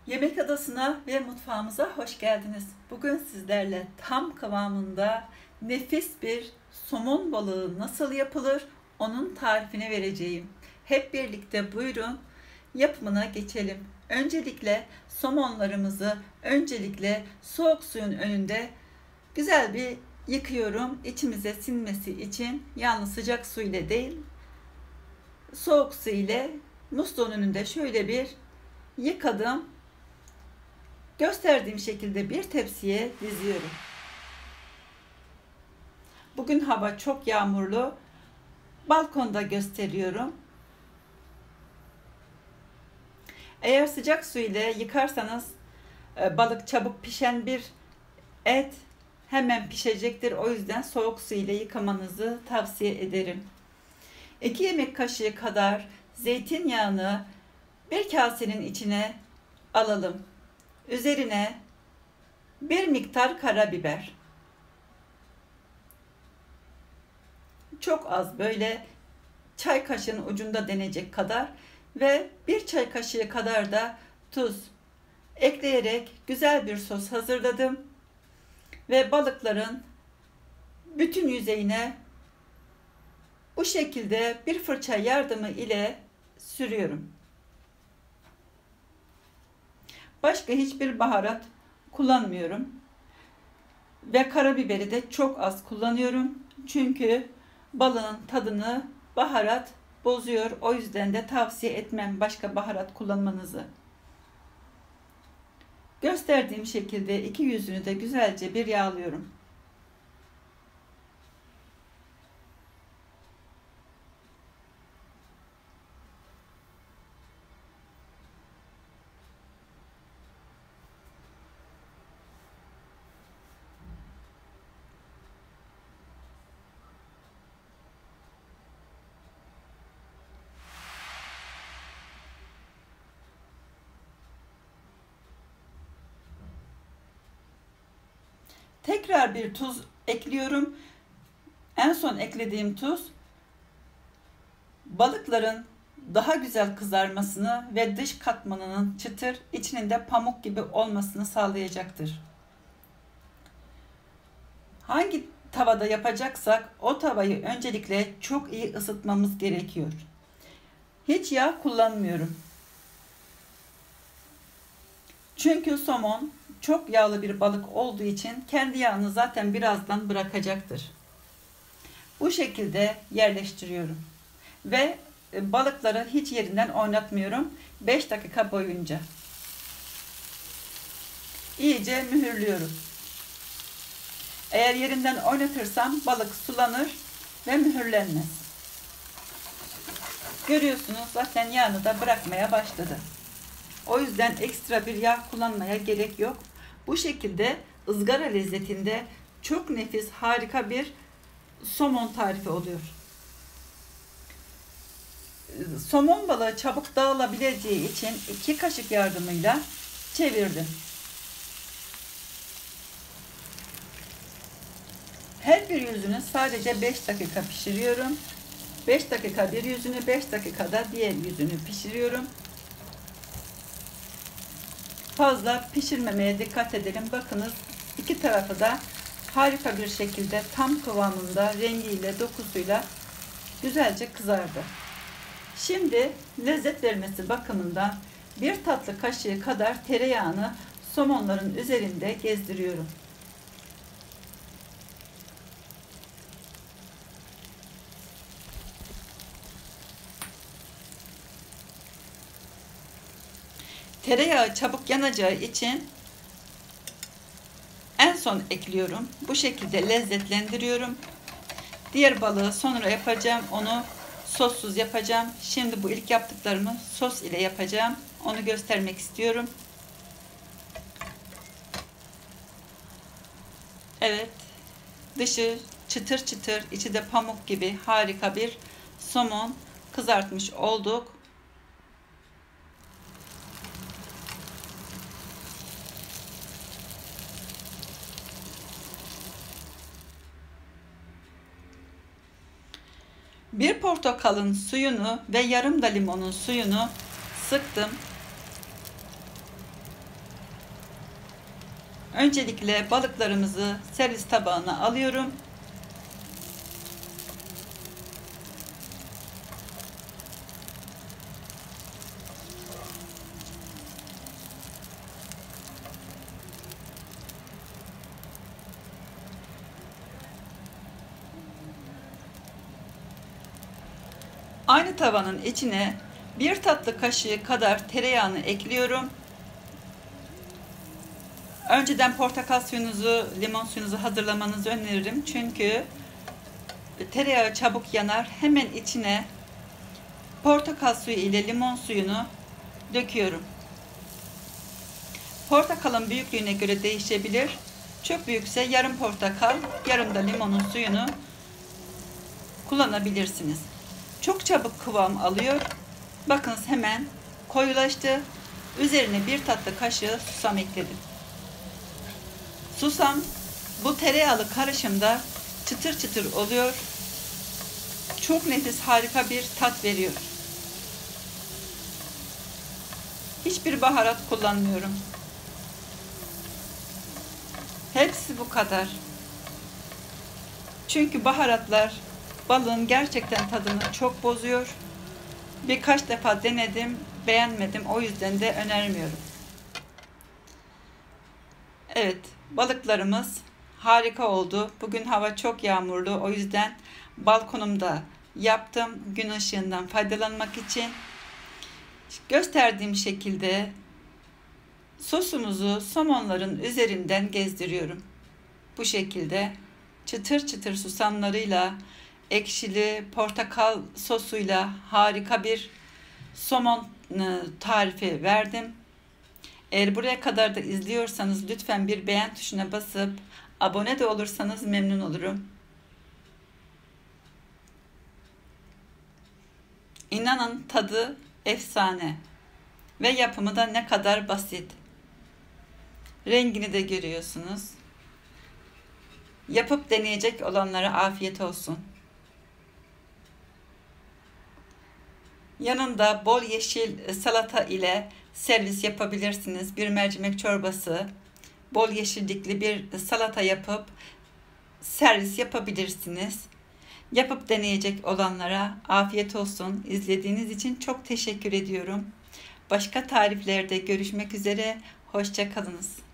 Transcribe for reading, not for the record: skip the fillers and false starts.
Yemek Adası'na ve mutfağımıza hoş geldiniz. Bugün sizlerle tam kıvamında nefis bir somon balığı nasıl yapılır onun tarifini vereceğim. Hep birlikte buyurun yapımına geçelim. Öncelikle somonlarımızı soğuk suyun önünde güzel bir yıkıyorum. İçimize sinmesi için yalnız sıcak su ile değil soğuk su ile musluğun önünde şöyle bir yıkadım. Gösterdiğim şekilde bir tepsiye diziyorum. Bugün hava çok yağmurlu. Balkonda gösteriyorum. Eğer sıcak su ile yıkarsanız balık çabuk pişen bir et hemen pişecektir. O yüzden soğuk su ile yıkamanızı tavsiye ederim. 2 yemek kaşığı kadar zeytinyağını bir kasenin içine alalım. Üzerine bir miktar karabiber. Çok az, böyle çay kaşığının ucunda denecek kadar ve bir çay kaşığı kadar da tuz ekleyerek güzel bir sos hazırladım. Ve balıkların bütün yüzeyine bu şekilde bir fırça yardımı ile sürüyorum. Başka hiçbir baharat kullanmıyorum. Ve karabiberi de çok az kullanıyorum. Çünkü balığın tadını baharat bozuyor. O yüzden de tavsiye etmem başka baharat kullanmanızı. Gösterdiğim şekilde iki yüzünü de güzelce bir yağlıyorum. Tekrar bir tuz ekliyorum. En son eklediğim tuz balıkların daha güzel kızarmasını ve dış katmanının çıtır, içinin de pamuk gibi olmasını sağlayacaktır. Hangi tavada yapacaksak o tavayı öncelikle çok iyi ısıtmamız gerekiyor. Hiç yağ kullanmıyorum. Çünkü somon çok yağlı bir balık olduğu için kendi yağını zaten birazdan bırakacaktır. Bu şekilde yerleştiriyorum. Ve balıkları hiç yerinden oynatmıyorum. 5 dakika boyunca. İyice mühürlüyorum. Eğer yerinden oynatırsam balık sulanır ve mühürlenmez. Görüyorsunuz zaten yağını da bırakmaya başladı. O yüzden ekstra bir yağ kullanmaya gerek yok. Bu şekilde ızgara lezzetinde çok nefis, harika bir somon tarifi oluyor. Somon balığı çabuk dağılabileceği için 2 kaşık yardımıyla çevirdim. Her bir yüzünü sadece 5 dakika pişiriyorum. 5 dakika bir yüzünü, 5 dakikada diğer yüzünü pişiriyorum. Fazla pişirmemeye dikkat edelim. Bakınız iki tarafı da harika bir şekilde tam kıvamında rengiyle dokusuyla güzelce kızardı. Şimdi lezzet vermesi bakımından bir tatlı kaşığı kadar tereyağını somonların üzerinde gezdiriyorum. Tereyağı çabuk yanacağı için en son ekliyorum. Bu şekilde lezzetlendiriyorum. Diğer balığı sonra yapacağım. Onu sossuz yapacağım. Şimdi bu ilk yaptıklarımı sos ile yapacağım. Onu göstermek istiyorum. Evet. Dışı çıtır çıtır, içi de pamuk gibi harika bir somon kızartmış olduk. Bir portakalın suyunu ve yarım da limonun suyunu sıktım. Öncelikle balıklarımızı servis tabağına alıyorum. Aynı tavanın içine 1 tatlı kaşığı kadar tereyağını ekliyorum. Önceden portakal suyunuzu, limon suyunuzu hazırlamanızı öneririm. Çünkü tereyağı çabuk yanar. Hemen içine portakal suyu ile limon suyunu döküyorum. Portakalın büyüklüğüne göre değişebilir. Çok büyükse yarım portakal, yarım da limonun suyunu kullanabilirsiniz. Çok çabuk kıvam alıyor. Bakınız hemen koyulaştı. Üzerine 1 tatlı kaşığı susam ekledim. Susam bu tereyağlı karışımda çıtır çıtır oluyor. Çok nefis, harika bir tat veriyor. Hiçbir baharat kullanmıyorum. Hepsi bu kadar. Çünkü baharatlar balığın gerçekten tadını çok bozuyor. Birkaç defa denedim, beğenmedim. O yüzden de önermiyorum. Evet, balıklarımız harika oldu. Bugün hava çok yağmurlu. O yüzden balkonumda yaptım. Gün ışığından faydalanmak için. Gösterdiğim şekilde sosumuzu somonların üzerinden gezdiriyorum. Bu şekilde çıtır çıtır susamlarıyla, ekşili portakal sosuyla harika bir somon tarifi verdim. Eğer buraya kadar da izliyorsanız lütfen bir beğen tuşuna basıp abone de olursanız memnun olurum. İnanın tadı efsane ve yapımı da ne kadar basit. Rengini de görüyorsunuz. Yapıp deneyecek olanlara afiyet olsun. Yanında bol yeşil salata ile servis yapabilirsiniz. Bir mercimek çorbası, bol yeşillikli bir salata yapıp servis yapabilirsiniz. Yapıp deneyecek olanlara afiyet olsun. İzlediğiniz için çok teşekkür ediyorum. Başka tariflerde görüşmek üzere. Hoşça kalınız.